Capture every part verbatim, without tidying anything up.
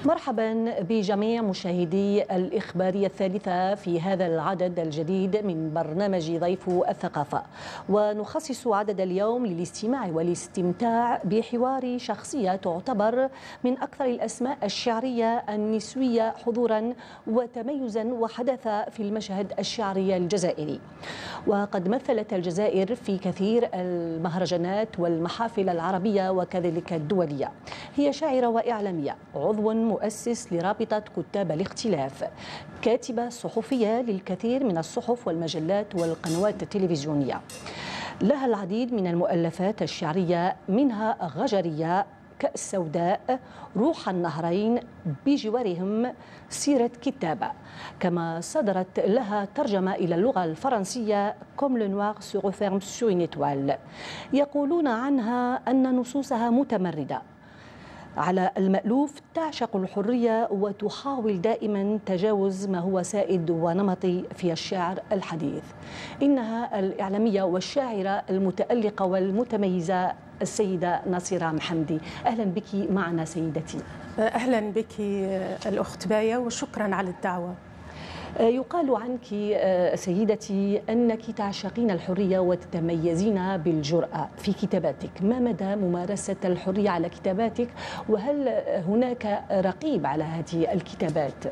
مرحبا بجميع مشاهدي الإخبارية الثالثة في هذا العدد الجديد من برنامج ضيف الثقافة، ونخصص عدد اليوم للاستماع والاستمتاع بحوار شخصية تعتبر من أكثر الأسماء الشعرية النسوية حضورا وتميزا وحداثة في المشهد الشعري الجزائري. وقد مثلت الجزائر في كثير المهرجانات والمحافل العربية وكذلك الدولية. هي شاعرة وإعلامية، عضو مؤسس لرابطة كتاب الاختلاف، كاتبة صحفية للكثير من الصحف والمجلات والقنوات التلفزيونية. لها العديد من المؤلفات الشعرية، منها غجرية، كأس سوداء، روح النهرين، بجوارهم سيرة كتابة. كما صدرت لها ترجمة إلى اللغة الفرنسية كوم لو نوار se referme sur une étoile. يقولون عنها أن نصوصها متمردة على المألوف، تعشق الحرية وتحاول دائما تجاوز ما هو سائد ونمطي في الشعر الحديث. إنها الإعلامية والشاعرة المتألقة والمتميزة السيدة نصيرة محمدي. أهلا بك معنا سيدتي. أهلا بك الأخت باية وشكرا على الدعوة. يقال عنك سيدتي أنك تعشقين الحرية وتتميزين بالجرأة في كتاباتك. ما مدى ممارسة الحرية على كتاباتك، وهل هناك رقيب على هذه الكتابات؟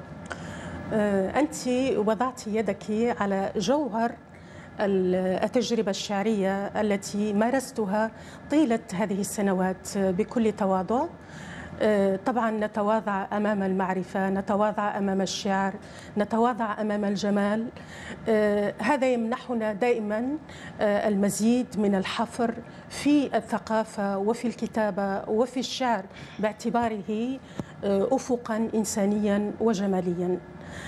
أنت وضعت يدك على جوهر التجربة الشعرية التي مارستها طيلة هذه السنوات بكل تواضع. طبعا نتواضع أمام المعرفة، نتواضع أمام الشعر، نتواضع أمام الجمال. هذا يمنحنا دائما المزيد من الحفر في الثقافة وفي الكتابة وفي الشعر باعتباره أفقا إنسانيا وجماليا.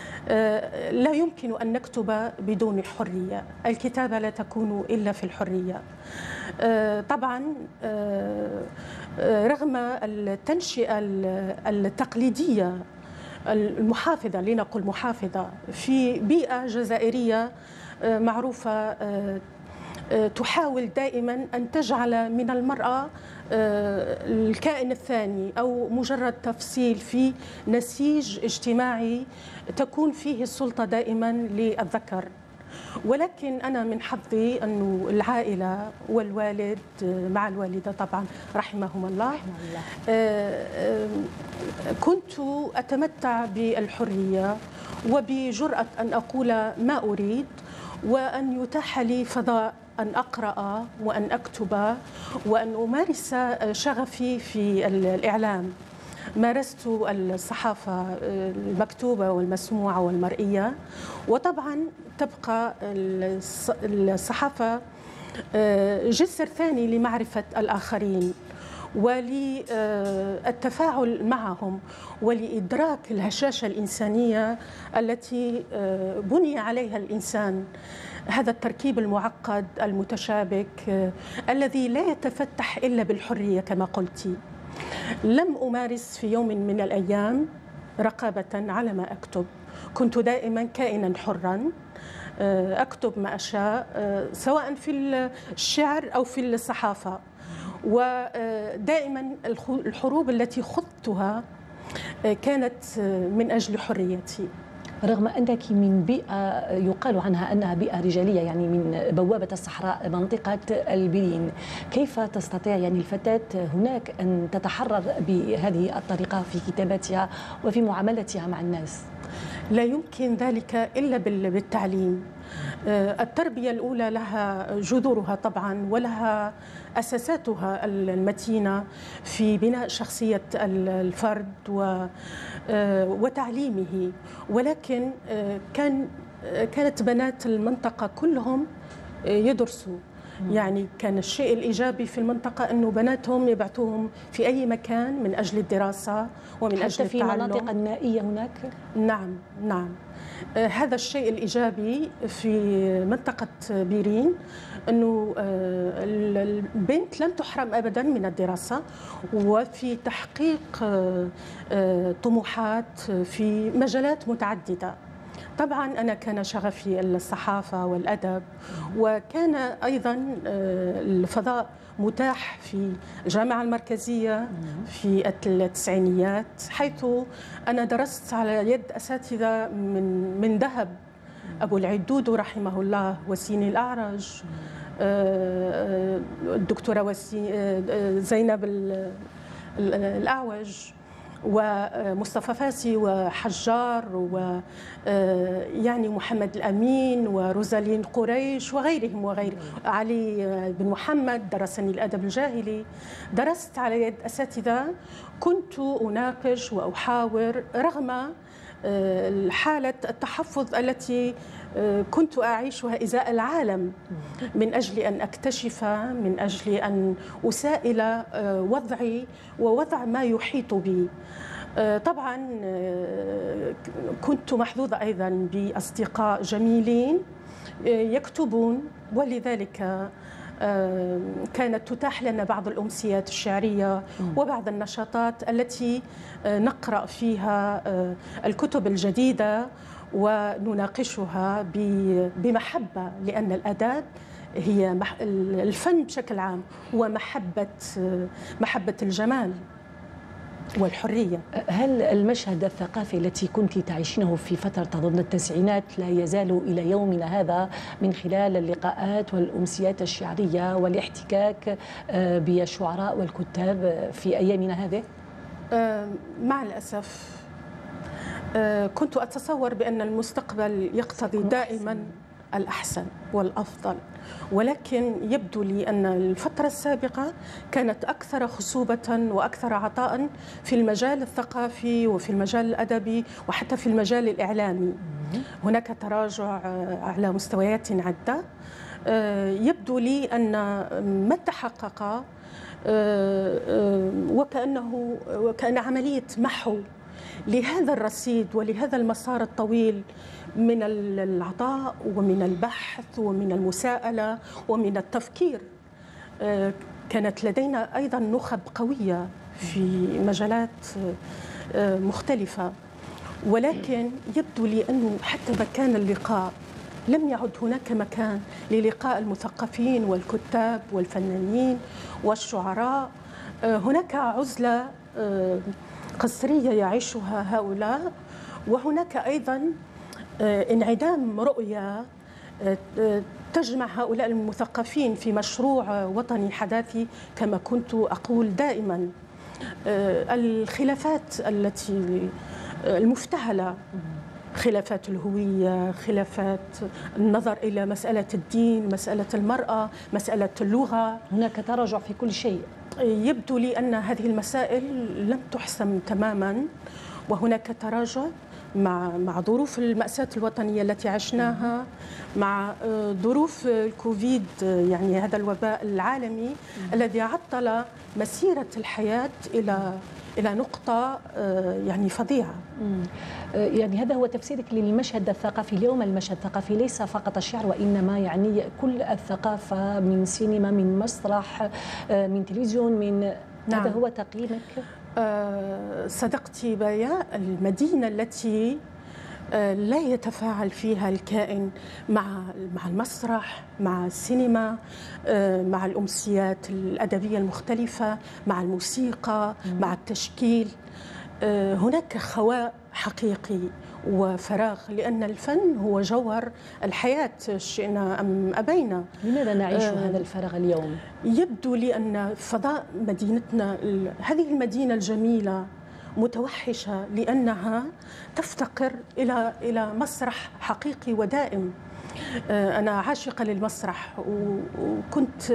لا يمكن أن نكتب بدون حرية، الكتابة لا تكون إلا في الحرية. طبعا رغم التنشئة التقليدية المحافظة، لنقل محافظة، في بيئة جزائرية معروفة تحاول دائما أن تجعل من المرأة الكائن الثاني أو مجرد تفصيل في نسيج اجتماعي تكون فيه السلطة دائما للذكر. ولكن أنا من حظي أنه العائلة والوالد مع الوالدة طبعا رحمهما الله كنت أتمتع بالحرية وبجرأة أن أقول ما أريد، وأن يتاح لي فضاء أن أقرأ وأن أكتب وأن أمارس شغفي في الإعلام. مارست الصحافة المكتوبة والمسموعة والمرئية، وطبعا تبقى الصحافة جسر ثاني لمعرفة الآخرين وللتفاعل معهم ولإدراك الهشاشة الإنسانية التي بني عليها الإنسان. هذا التركيب المعقد المتشابك الذي لا يتفتح إلا بالحرية كما قلت. لم أمارس في يوم من الأيام رقابة على ما أكتب، كنت دائما كائنا حرا أكتب ما أشاء سواء في الشعر أو في الصحافة. ودائما الحروب التي خضتها كانت من أجل حريتي. رغم أنك من بيئة يقال عنها أنها بيئة رجالية، يعني من بوابة الصحراء منطقة البرين، كيف تستطيع يعني الفتاة هناك أن تتحرر بهذه الطريقة في كتاباتها وفي معاملتها مع الناس؟ لا يمكن ذلك إلا بالتعليم. التربية الأولى لها جذورها طبعا ولها أساساتها المتينة في بناء شخصية الفرد وتعليمه، ولكن كان كانت بنات المنطقة كلهم يدرسوا. يعني كان الشيء الإيجابي في المنطقة أنه بناتهم يبعثوهم في أي مكان من أجل الدراسة ومن حتى أجل في التعلم. مناطق النائية هناك؟ نعم نعم. هذا الشيء الإيجابي في منطقة بيرين أنه البنت لم تحرم أبدا من الدراسة وفي تحقيق طموحات في مجالات متعددة. طبعا أنا كان شغفي الصحافة والأدب، وكان أيضا الفضاء متاح في الجامعة المركزية في التسعينيات، حيث أنا درست على يد أساتذة من من ذهب، أبو العدود رحمه الله، وسيني الأعرج، الدكتورة زينب الأعوج، ومصطفى فاسي وحجار ويعني محمد الأمين وروزالين قريش وغيرهم وغيرهم، علي بن محمد درسني الأدب الجاهلي. درست على يد أساتذة كنت أناقش وأحاور رغم حالة التحفظ التي كنت أعيشها إزاء العالم، من أجل أن أكتشف، من أجل أن أسائل وضعي ووضع ما يحيط بي. طبعا كنت محظوظة أيضا بأصدقاء جميلين يكتبون، ولذلك كانت تتاح لنا بعض الأمسيات الشعرية وبعض النشاطات التي نقرأ فيها الكتب الجديدة ونناقشها بمحبة، لأن الآداب هي الفن بشكل عام ومحبة محبة الجمال والحرية. هل المشهد الثقافي التي كنت تعيشينه في فترة تظن التسعينات لا يزال إلى يومنا هذا من خلال اللقاءات والأمسيات الشعرية والاحتكاك بالشعراء والكتاب في أيامنا هذه؟ مع الأسف كنت أتصور بأن المستقبل يقتضي دائما الأحسن والأفضل، ولكن يبدو لي أن الفترة السابقة كانت أكثر خصوبة وأكثر عطاء في المجال الثقافي وفي المجال الأدبي وحتى في المجال الإعلامي. هناك تراجع على مستويات عدة. يبدو لي أن ما تحقق وكأنه وكأن عملية محو لهذا الرصيد ولهذا المسار الطويل من العطاء ومن البحث ومن المساءلة ومن التفكير. كانت لدينا أيضا نخب قوية في مجالات مختلفة، ولكن يبدو لي أنه حتى مكان اللقاء لم يعد هناك مكان للقاء المثقفين والكتاب والفنانين والشعراء. هناك عزلة قسرية يعيشها هؤلاء، وهناك أيضا انعدام رؤية تجمع هؤلاء المثقفين في مشروع وطني حداثي كما كنت أقول دائما. الخلافات التي المفتعلة، خلافات الهوية، خلافات النظر إلى مسألة الدين، مسألة المرأة، مسألة اللغة، هناك تراجع في كل شيء. يبدو لي أن هذه المسائل لم تحسم تماما، وهناك تراجع مع مع ظروف المأساة الوطنية التي عشناها، مع ظروف الكوفيد، يعني هذا الوباء العالمي الذي عطل مسيرة الحياة إلى إلى نقطة يعني فظيعة. يعني هذا هو تفسيرك للمشهد الثقافي اليوم. المشهد الثقافي ليس فقط الشعر، وإنما يعني كل الثقافة، من سينما، من مسرح، من تلفزيون، من نعم. هذا هو تقييمك؟ أه صدقتي بايا، المدينة التي لا يتفاعل فيها الكائن مع مع المسرح، مع السينما، مع الأمسيات الأدبية المختلفة، مع الموسيقى، مع التشكيل، هناك خواء حقيقي وفراغ، لأن الفن هو جوهر الحياة شئنا أم أبينا. لماذا نعيش آه هذا الفراغ اليوم؟ يبدو لي أن فضاء مدينتنا، هذه المدينة الجميلة، متوحشة لأنها تفتقر إلى إلى مسرح حقيقي ودائم. أنا عاشقة للمسرح، وكنت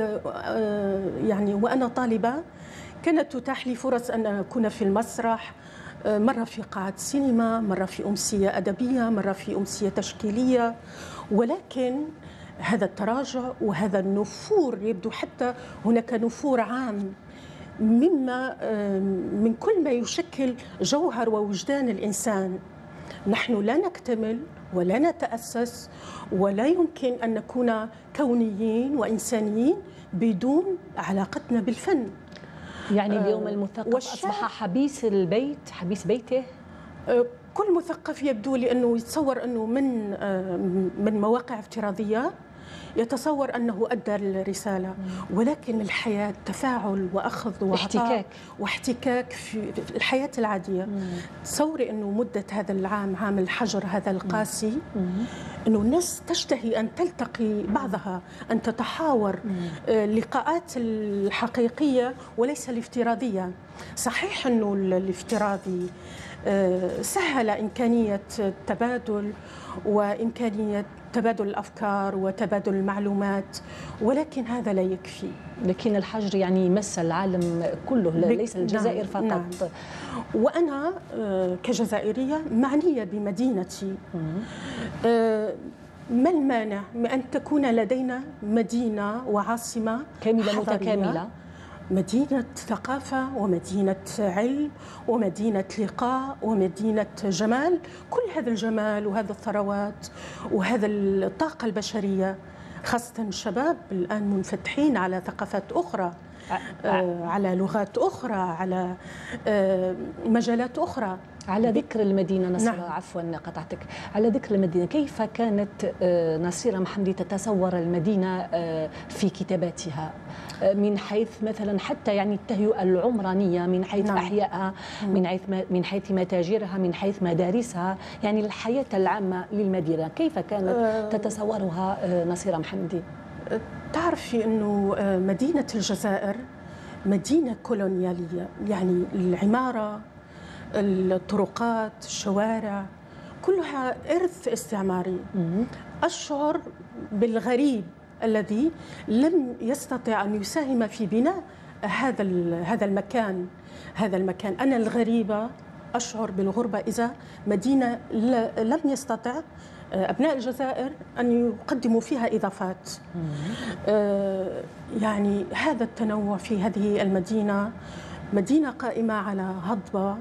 يعني وأنا طالبة كانت تتاح لي فرص أن أكون في المسرح، مرة في قاعة سينما، مرة في أمسية أدبية، مرة في أمسية تشكيلية، ولكن هذا التراجع وهذا النفور، يبدو حتى هناك نفور عام مما من كل ما يشكل جوهر ووجدان الإنسان. نحن لا نكتمل ولا نتأسس ولا يمكن أن نكون كونيين وإنسانيين بدون علاقتنا بالفن. يعني اليوم المثقف أصبح حبيس البيت، حبيس بيته. كل مثقف يبدو لي أنه يتصور أنه من من مواقع افتراضية يتصور أنه أدى الرسالة، ولكن الحياة تفاعل وأخذ وعطاء احتكاك واحتكاك في الحياة العادية. تصوري أنه مدة هذا العام، عام الحجر هذا القاسي، أنه الناس تشتهي أن تلتقي بعضها، أن تتحاور، اللقاءات الحقيقية وليس الافتراضية. صحيح أنه الافتراضي سهل إمكانية التبادل وإمكانية تبادل الأفكار وتبادل المعلومات، ولكن هذا لا يكفي. لكن الحجر يعني مس العالم كله، ليس الجزائر فقط. نعم. وأنا كجزائرية معنية بمدينتي. ما المانع من أن تكون لدينا مدينة وعاصمة كاملة متكاملة، مدينة ثقافة ومدينة علم ومدينة لقاء ومدينة جمال؟ كل هذا الجمال وهذا الثروات وهذا الطاقة البشرية، خاصة الشباب الآن منفتحين على ثقافات أخرى، آه على لغات أخرى، على آه مجالات أخرى. على ذكر المدينة نصيرة، نعم. عفوا قطعتك، على ذكر المدينة، كيف كانت نصيرة محمدي تتصور المدينة في كتاباتها من حيث مثلا حتى يعني التهيئة العمرانية، من حيث نعم. أحيائها، من حيث من حيث متاجرها، من حيث مدارسها، يعني الحياة العامة للمدينة كيف كانت أه تتصورها نصيرة محمدي؟ تعرفي أنه مدينة الجزائر مدينة كولونيالية، يعني العمارة، الطرقات، الشوارع، كلها إرث استعماري. أشعر بالغريب الذي لم يستطع أن يساهم في بناء هذا هذا المكان هذا المكان أنا الغريبة أشعر بالغربة إذا مدينة لم يستطع أبناء الجزائر أن يقدموا فيها إضافات. يعني هذا التنوع في هذه المدينة، مدينة قائمة على هضبة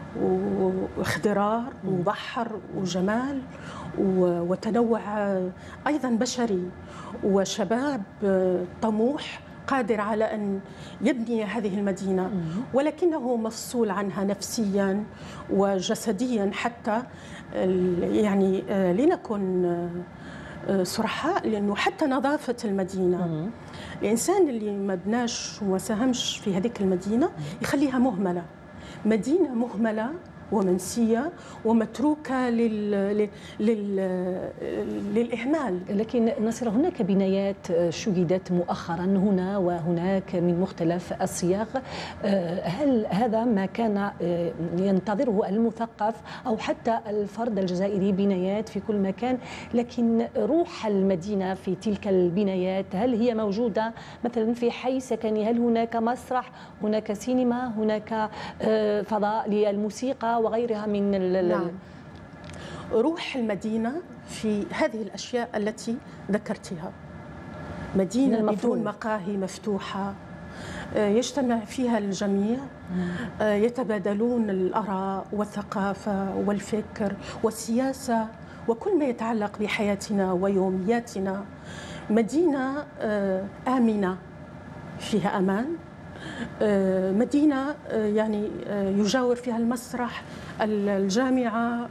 واخضرار وبحر وجمال وتنوع أيضا بشري، وشباب طموح قادر على أن يبني هذه المدينة، ولكنه مفصول عنها نفسيا وجسديا حتى. يعني لنكن صرحاء، لأنه حتى نظافة المدينة، الإنسان اللي ما بناش وما ساهمش في هذيك المدينة يخليها مهملة، مدينة مهملة ومنسية ومتروكة لل... لل... للإهمال. لكن نصيرة، هناك بنايات شُهدت مؤخرا هنا وهناك من مختلف الصياغ، هل هذا ما كان ينتظره المثقف أو حتى الفرد الجزائري؟ بنايات في كل مكان، لكن روح المدينة في تلك البنايات هل هي موجودة مثلا في حي سكني؟ هل هناك مسرح، هناك سينما، هناك فضاء للموسيقى وغيرها من ال... نعم. روح المدينة في هذه الأشياء التي ذكرتها، مدينة بدون مقاهي مفتوحة يجتمع فيها الجميع، يتبادلون الآراء والثقافة والفكر والسياسة وكل ما يتعلق بحياتنا ويومياتنا، مدينة آمنة فيها أمان، مدينة يعني يجاور فيها المسرح، الجامعة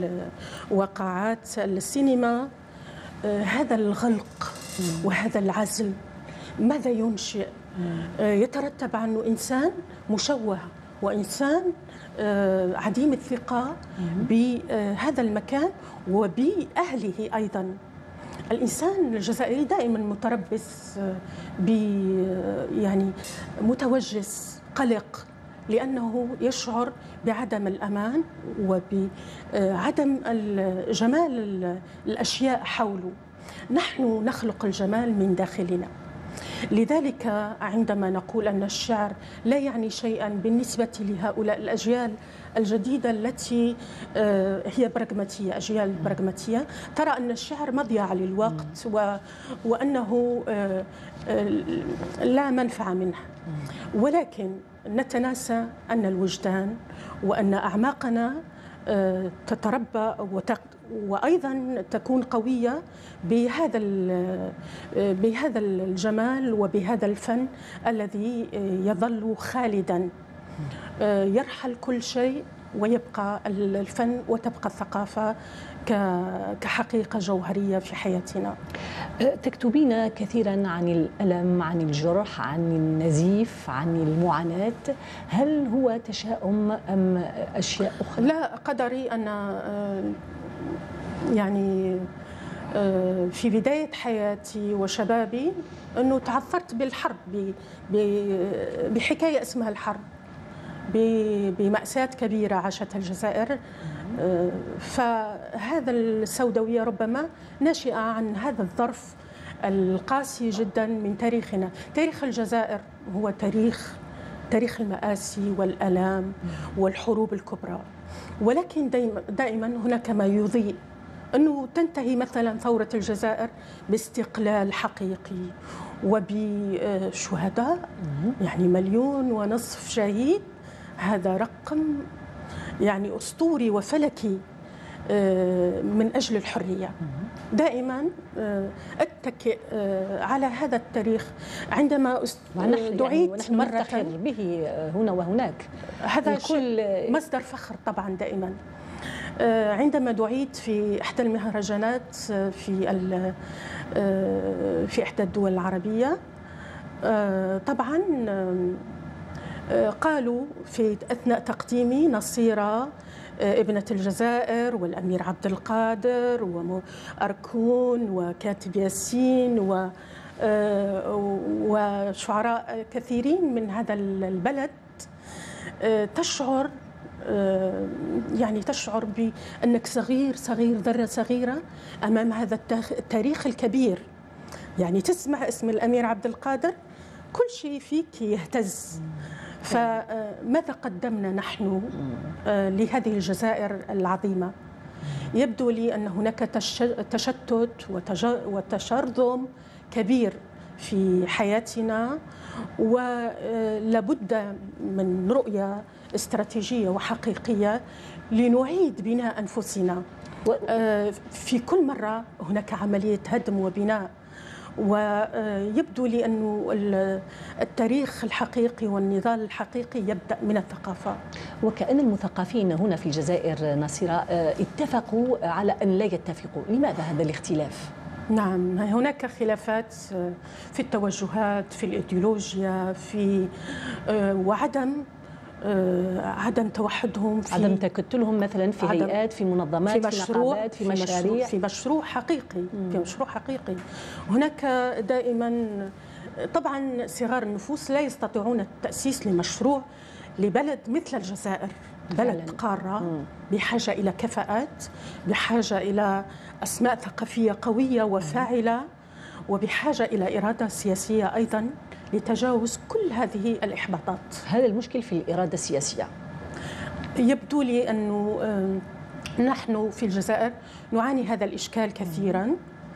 وقاعات السينما. هذا الغلق وهذا العزل ماذا ينشئ؟ يترتب عنه إنسان مشوه وإنسان عديم الثقة بهذا المكان وبأهله أيضا. الإنسان الجزائري دائما متربص، ب يعني متوجس، قلق، لأنه يشعر بعدم الأمان وبعدم جمال الأشياء حوله. نحن نخلق الجمال من داخلنا، لذلك عندما نقول أن الشعر لا يعني شيئا بالنسبة لهؤلاء الأجيال الجديدة التي هي براغماتية، أجيال براغماتية ترى أن الشعر مضيعة للوقت وأنه لا منفعة منه، ولكن نتناسى أن الوجدان وأن أعماقنا تتربى وأيضا تكون قوية بهذا بهذا الجمال وبهذا الفن الذي يظل خالدا. يرحل كل شيء ويبقى الفن وتبقى الثقافة كحقيقة جوهرية في حياتنا. تكتبين كثيرا عن الألم، عن الجرح، عن النزيف، عن المعاناة. هل هو تشاؤم أم أشياء أخرى؟ لا، قدري أنا يعني في بداية حياتي وشبابي أنه تعثرت بالحرب، بحكاية اسمها الحرب، بمأساة كبيرة عاشتها الجزائر. فهذا السوداوية ربما ناشئة عن هذا الظرف القاسي جدا من تاريخنا. تاريخ الجزائر هو تاريخ تاريخ المآسي والألام والحروب الكبرى، ولكن دائما, دائما هناك ما يضيء، أنه تنتهي مثلا ثورة الجزائر باستقلال حقيقي وبشهداء، يعني مليون ونصف شهيد. هذا رقم يعني أسطوري وفلكي من أجل الحرية. دائما أتكئ على هذا التاريخ عندما دعيت يعني مرة به هنا وهناك. هذا كل مصدر فخر طبعا. دائما عندما دعيت في إحدى المهرجانات في في إحدى الدول العربية، طبعا قالوا في أثناء تقديمي نصيرة ابنة الجزائر والأمير عبد القادر وأركون وكاتب ياسين وشعراء كثيرين من هذا البلد، تشعر يعني تشعر بأنك صغير صغير ذرة صغيرة أمام هذا التاريخ الكبير. يعني تسمع اسم الأمير عبد القادر كل شيء فيك يهتز. فماذا قدمنا نحن لهذه الجزائر العظيمة؟ يبدو لي أن هناك تشتت وتشرذم كبير في حياتنا، ولابد من رؤية استراتيجية وحقيقية لنعيد بناء أنفسنا. في كل مرة هناك عملية هدم وبناء، ويبدو لي أن التاريخ الحقيقي والنضال الحقيقي يبدأ من الثقافة. وكأن المثقفين هنا في الجزائر نصيرة اتفقوا على أن لا يتفقوا. لماذا هذا الاختلاف؟ نعم، هناك خلافات في التوجهات، في الإيديولوجيا، في وعدم عدم توحدهم، في عدم تكتلهم مثلا في هيئات، في منظمات، في, في نقابات، في, في مشاريع، في مشروع حقيقي. مم. في مشروع حقيقي. هناك دائما طبعا صغار النفوس لا يستطيعون التأسيس لمشروع لبلد مثل الجزائر، بلد قارة مم. بحاجة إلى كفاءات، بحاجة إلى أسماء ثقافية قوية وفاعلة، وبحاجة إلى إرادة سياسية أيضا لتجاوز كل هذه الإحباطات. هذا المشكل في الإرادة السياسية. يبدو لي أنه نحن في الجزائر نعاني هذا الإشكال كثيرا،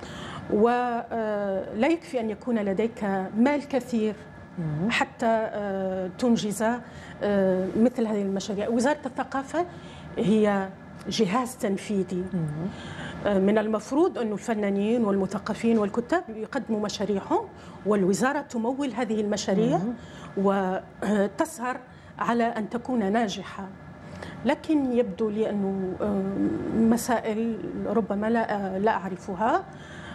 ولا يكفي أن يكون لديك مال كثير حتى تنجز مثل هذه المشاريع. وزارة الثقافة هي جهاز تنفيذي. من المفروض أن الفنانين والمثقفين والكتاب يقدموا مشاريعهم، والوزارة تمول هذه المشاريع وتسهر على أن تكون ناجحة. لكن يبدو لي أنه مسائل ربما لا, لا أعرفها،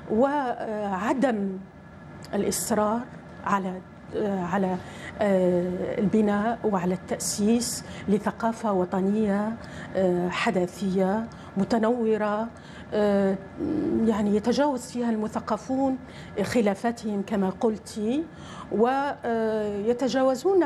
وعدم الإصرار على على البناء وعلى التأسيس لثقافة وطنية حداثية متنورة، يعني يتجاوز فيها المثقفون خلافاتهم كما قلتي، ويتجاوزون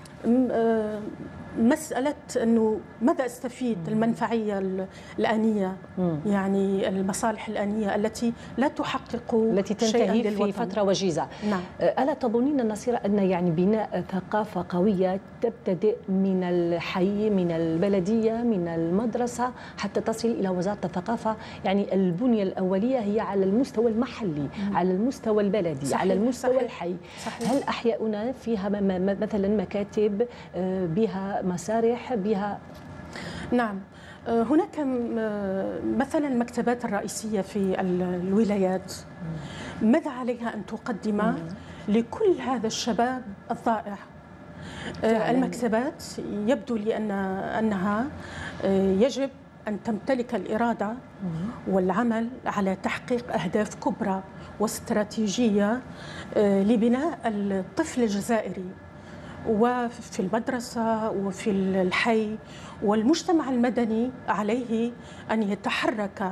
مسألة أنه ماذا أستفيد، المنفعية الآنية، مم. يعني المصالح الآنية التي لا تحقق التي تنتهي في فترة وجيزة. نعم. ألا تظنين نصيرة أن يعني بناء ثقافة قوية تبتدئ من الحي، من البلدية، من المدرسة، حتى تصل إلى وزارة الثقافة؟ يعني البنية الأولية هي على المستوى المحلي، مم. على المستوى البلدي، صحيح. على المستوى صحيح. الحي. صحيح. هل أحياؤنا فيها مثلا مكاتب بها مسارح بها؟ نعم، هناك مثلا المكتبات الرئيسية في الولايات، ماذا عليها أن تقدم لكل هذا الشباب الضائع؟ المكتبات يبدو لي أن أنها يجب أن تمتلك الإرادة والعمل على تحقيق أهداف كبرى واستراتيجية لبناء الطفل الجزائري، وفي المدرسة وفي الحي والمجتمع المدني عليه أن يتحرك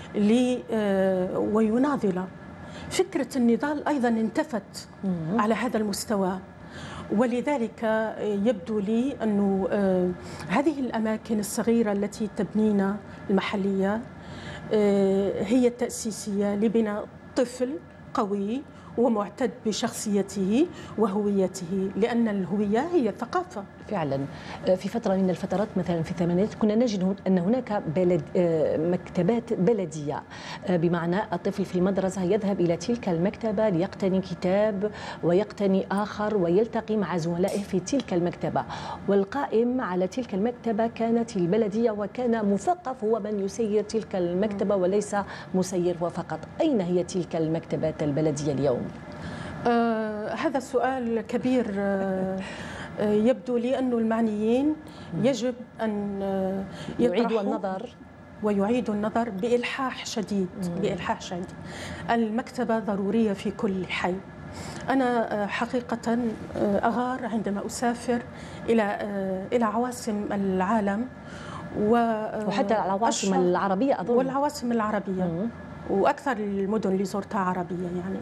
ويناضل. فكرة النضال أيضا انتفت على هذا المستوى، ولذلك يبدو لي أن هذه الأماكن الصغيرة التي تبنينا المحلية هي التأسيسية لبناء طفل قوي ومعتد بشخصيته وهويته، لأن الهوية هي الثقافة. فعلا في فترة من الفترات مثلا في الثمانينات كنا نجد أن هناك بلد مكتبات بلدية، بمعنى الطفل في المدرسة يذهب إلى تلك المكتبة ليقتني كتاب ويقتني آخر ويلتقي مع زملائه في تلك المكتبة، والقائم على تلك المكتبة كانت البلدية، وكان مثقف هو من يسير تلك المكتبة وليس مسير وفقط. أين هي تلك المكتبات البلدية اليوم؟ آه هذا سؤال كبير. آه يبدو لي أن المعنيين يجب أن يعيدوا النظر ويعيدوا النظر بإلحاح شديد بإلحاح شديد. المكتبة ضرورية في كل حي. أنا حقيقة أغار عندما أسافر إلى إلى عواصم العالم وحتى العواصم العربية أظن، والعواصم العربية مم. وأكثر المدن اللي زرتها عربية، يعني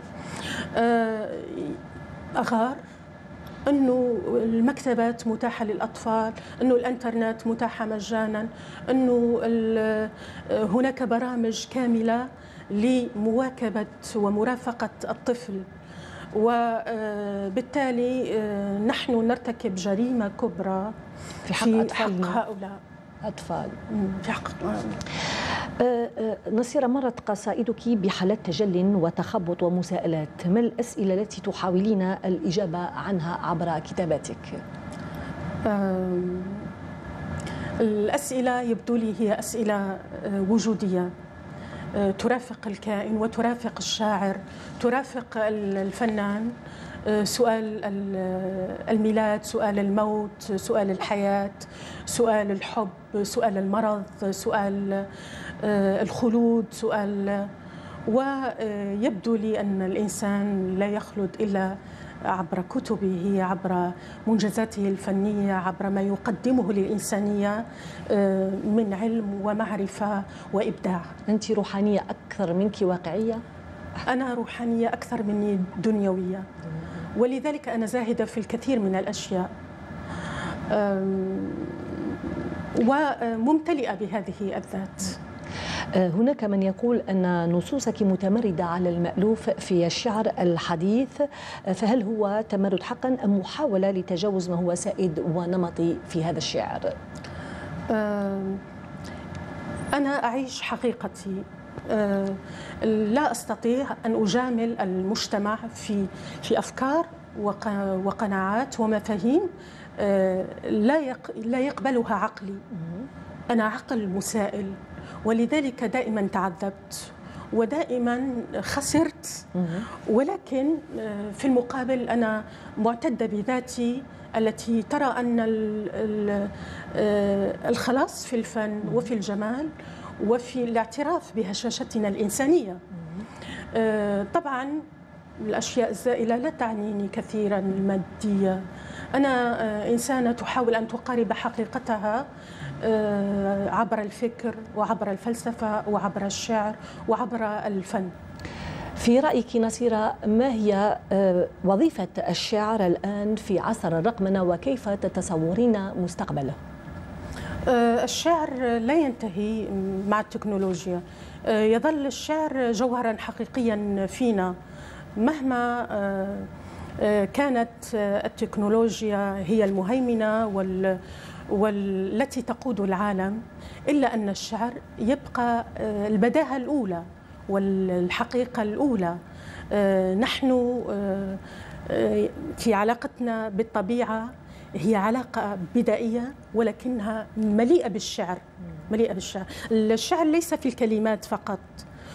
أغار أنه المكتبات متاحة للأطفال، أنه الإنترنت متاحة مجانا، أنه هناك برامج كاملة لمواكبة ومرافقة الطفل، وبالتالي نحن نرتكب جريمة كبرى في حق, في أطفال حق هؤلاء أطفال. في حق نصيرة، مرت قصائدك بحالات تجل وتخبط ومساءلات، ما الأسئلة التي تحاولين الإجابة عنها عبر كتاباتك؟ الأسئلة يبدو لي هي أسئلة وجودية ترافق الكائن وترافق الشاعر، ترافق الفنان. سؤال الميلاد، سؤال الموت، سؤال الحياة، سؤال الحب، سؤال المرض، سؤال الخلود، سؤال. ويبدو لي أن الإنسان لا يخلد إلا عبر كتبه، عبر منجزاته الفنية، عبر ما يقدمه للإنسانية من علم ومعرفة وإبداع. أنت روحانية أكثر منك واقعية؟ أنا روحانية أكثر مني دنيوية، ولذلك أنا زاهدة في الكثير من الأشياء وممتلئة بهذه الذات. هناك من يقول أن نصوصك متمردة على المألوف في الشعر الحديث، فهل هو تمرد حقا أم محاولة لتجاوز ما هو سائد ونمطي في هذا الشعر؟ أنا أعيش حقيقتي، لا أستطيع أن أجامل المجتمع في في أفكار وقناعات ومفاهيم لا لا يقبلها عقلي. أنا عقل مسائل، ولذلك دائما تعذبت ودائما خسرت، ولكن في المقابل أنا معتدة بذاتي التي ترى أن الخلاص في الفن وفي الجمال وفي الاعتراف بهشاشتنا الإنسانية. طبعا الأشياء الزائلة لا تعنيني كثيرا، المادية. أنا إنسانة تحاول أن تقارب حقيقتها عبر الفكر وعبر الفلسفة وعبر الشعر وعبر الفن. في رأيك نصيرة، ما هي وظيفة الشعر الآن في عصر الرقمنة وكيف تتصورين مستقبله؟ الشعر لا ينتهي مع التكنولوجيا، يظل الشعر جوهرا حقيقيا فينا مهما كانت التكنولوجيا هي المهيمنة وال والتي تقود العالم، إلا أن الشعر يبقى البداهة الأولى والحقيقة الأولى. نحن في علاقتنا بالطبيعة هي علاقة بدائية ولكنها مليئة بالشعر، مليئة بالشعر. الشعر ليس في الكلمات فقط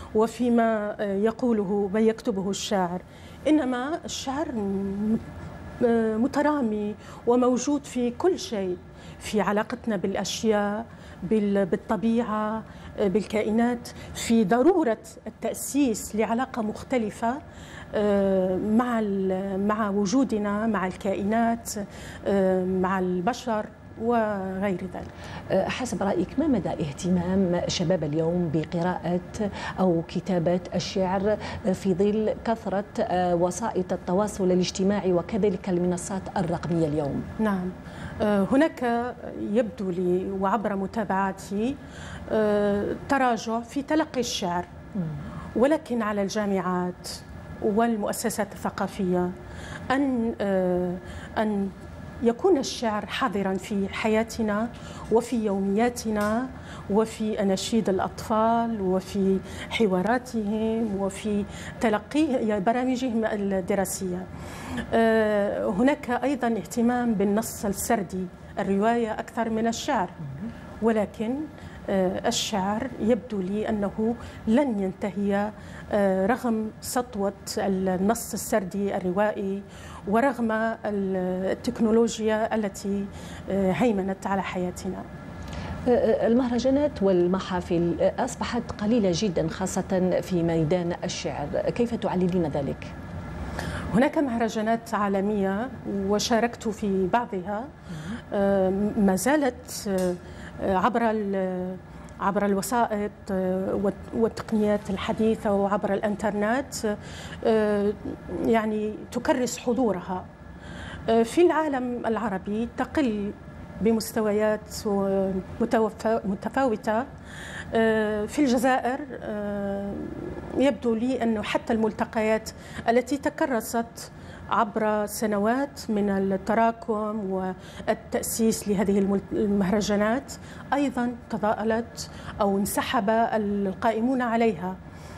وفيما يقوله ما يكتبه الشاعر، إنما الشعر مترامي وموجود في كل شيء، في علاقتنا بالأشياء، بالطبيعة، بالكائنات، في ضرورة التأسيس لعلاقة مختلفة مع مع وجودنا، مع الكائنات، مع البشر وغير ذلك. حسب رأيك ما مدى اهتمام شباب اليوم بقراءة أو كتابة الشعر في ظل كثرة وسائط التواصل الاجتماعي وكذلك المنصات الرقمية اليوم؟ نعم، هناك يبدو لي وعبر متابعتي تراجع في تلقي الشعر، ولكن على الجامعات والمؤسسات الثقافية أن أن يكون الشعر حاضرا في حياتنا وفي يومياتنا وفي أناشيد الأطفال وفي حواراتهم وفي تلقي برامجهم الدراسية. هناك أيضا اهتمام بالنص السردي، الرواية أكثر من الشعر، ولكن الشعر يبدو لي أنه لن ينتهي رغم سطوة النص السردي الروائي ورغم التكنولوجيا التي هيمنت على حياتنا. المهرجانات والمحافل أصبحت قليلة جدا خاصة في ميدان الشعر، كيف تعللين ذلك؟ هناك مهرجانات عالمية وشاركت في بعضها، ما زالت عبر عبر الوسائط والتقنيات الحديثة وعبر الانترنت يعني تكرس حضورها. في العالم العربي تقل بمستويات متفاوتة. في الجزائر يبدو لي أنه حتى الملتقيات التي تكرست عبر سنوات من التراكم والتأسيس لهذه المهرجانات أيضا تضاءلت أو انسحب القائمون عليها.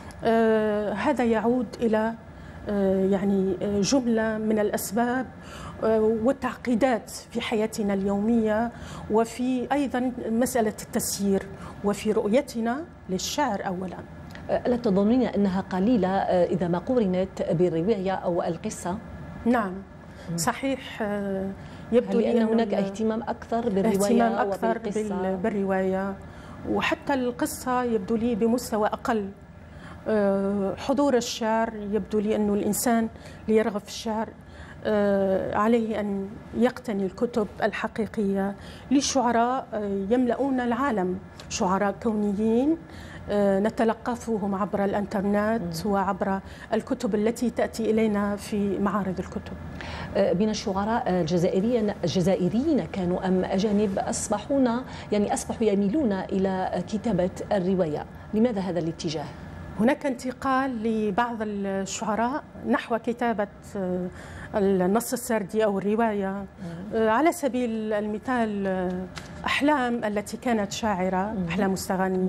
هذا يعود إلى يعني جملة من الأسباب والتعقيدات في حياتنا اليومية، وفي أيضا مسألة التسيير وفي رؤيتنا للشعر أولا. ألا تظنين أنها قليلة إذا ما قورنت بالرواية أو القصة؟ نعم صحيح، يبدو لي أن هناك اهتمام أكثر بالرواية اهتمام أكثر وبالقصة. بالرواية، وحتى القصة يبدو لي بمستوى أقل. حضور الشعر يبدو لي أنه الإنسان ليرغب في الشعر عليه أن يقتني الكتب الحقيقية لشعراء يملؤون العالم، شعراء كونيين نتلقفهم عبر الانترنت وعبر الكتب التي تأتي إلينا في معارض الكتب. بين الشعراء الجزائريين الجزائريين كانوا أم أجانب أصبحون يعني أصبحوا يميلون إلى كتابة الرواية، لماذا هذا الاتجاه؟ هناك انتقال لبعض الشعراء نحو كتابة النص السردي أو الرواية. على سبيل المثال أحلام التي كانت شاعرة، أحلام مستغني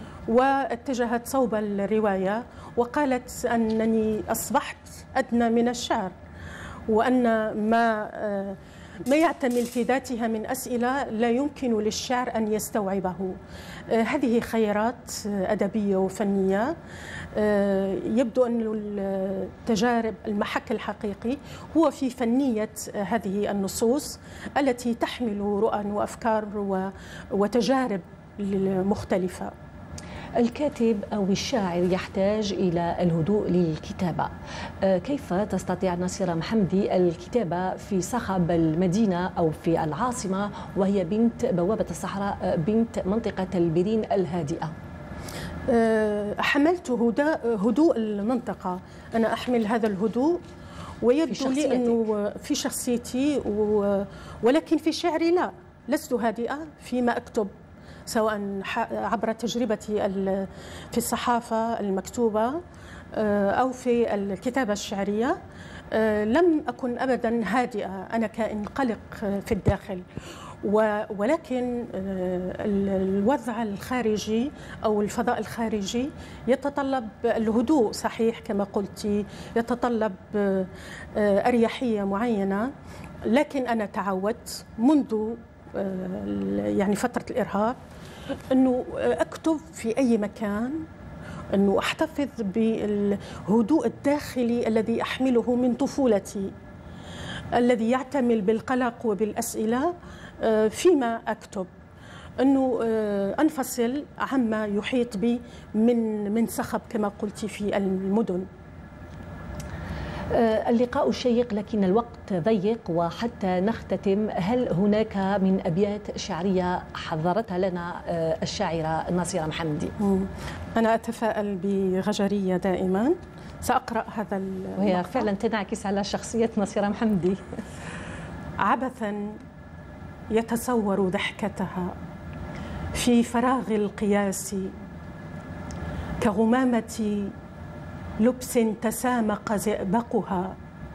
واتجهت صوب الرواية وقالت أنني أصبحت أدنى من الشعر، وأن ما ما يعتمل في ذاتها من أسئلة لا يمكن للشعر أن يستوعبه. هذه خيارات أدبية وفنية. يبدو أن التجارب المحك الحقيقي هو في فنية هذه النصوص التي تحمل رؤى وأفكار وتجارب مختلفة. الكاتب أو الشاعر يحتاج إلى الهدوء للكتابة، كيف تستطيع نصيرة محمدي الكتابة في صخب المدينة أو في العاصمة وهي بنت بوابة الصحراء، بنت منطقة البرين الهادئة؟ حملت هدوء المنطقة، أنا أحمل هذا الهدوء ويبدو لي أنه في شخصيتي، ولكن في شعري لا، لست هادئة فيما أكتب، سواء عبر تجربتي في الصحافة المكتوبة أو في الكتابة الشعرية. لم أكن أبدا هادئة، أنا كائن قلق في الداخل، ولكن الوضع الخارجي أو الفضاء الخارجي يتطلب الهدوء، صحيح كما قلت، يتطلب أريحية معينة، لكن أنا تعودت منذ يعني فترة الإرهاب أنه أكتب في أي مكان، أنه أحتفظ بالهدوء الداخلي الذي أحمله من طفولتي. الذي يعتمل بالقلق وبالأسئلة فيما أكتب، أنه أنفصل عما يحيط بي من من صخب كما قلت في المدن. اللقاء شيق لكن الوقت ضيق، وحتى نختتم هل هناك من أبيات شعرية حضرتها لنا الشاعرة ناصرة محمدي؟ أنا أتفائل بغجرية دائما، سأقرأ هذا المقطع وهي فعلا تنعكس على شخصية ناصرة محمدي. عبثا يتصور ضحكتها في فراغ القياس، كغمامة لبس تسامق زئبقها،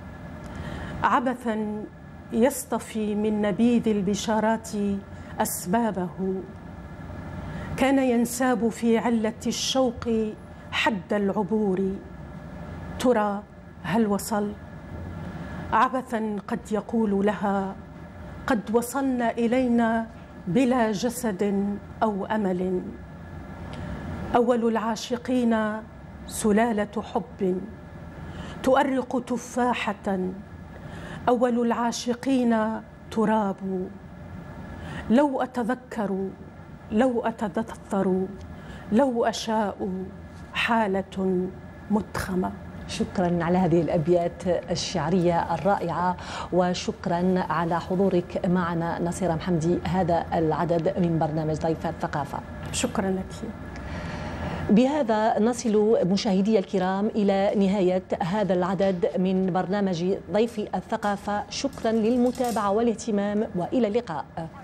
عبثا يصطفي من نبيذ البشارات أسبابه، كان ينساب في علة الشوق حد العبور، ترى هل وصل؟ عبثا قد يقول لها قد وصلنا إلينا بلا جسد أو أمل، أول العاشقين سلالة حب تؤرق تفاحة، أول العاشقين تراب، لو أتذكر لو أتذكر لو أشاء حالة متخمة. شكرا على هذه الأبيات الشعرية الرائعة، وشكرا على حضورك معنا ناصرة محمدي هذا العدد من برنامج ضيف الثقافة. شكرا لك. بهذا نصل مشاهدي الكرام إلى نهاية هذا العدد من برنامج ضيف الثقافة. شكرا للمتابعة والاهتمام، وإلى اللقاء.